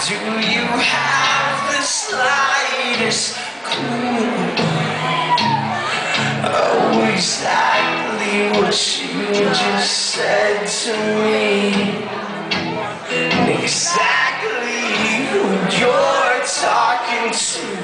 Do you have the slightest clue? Oh, exactly what you just said to me, and exactly who you're talking to.